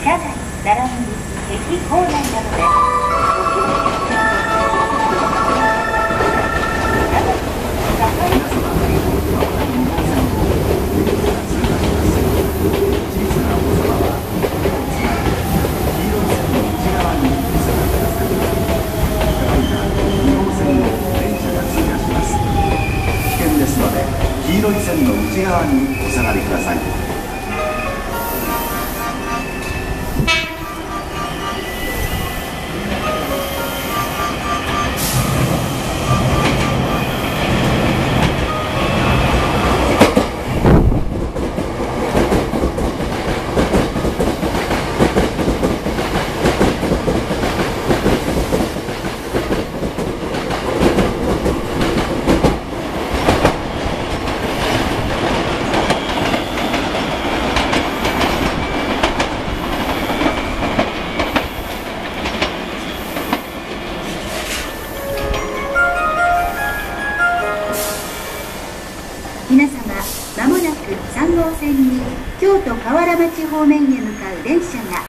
車内並びに駅構内などで黄色い線の内側にお下がりください。 皆様、まもなく3号線に京都河原町方面へ向かう電車が